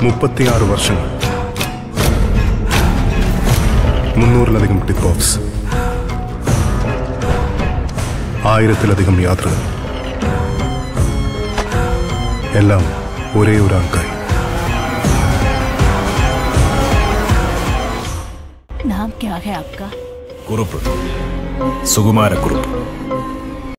36 വർഷങ്ങൾ, 300-ലധികം tip offs, 1000-ലധികം യാത്രകൾ, എല്ലാം ഒരേ ഒരാൾക്കായി. नाम क्या है आपका? कुरुप, सुकुमार कुरुप.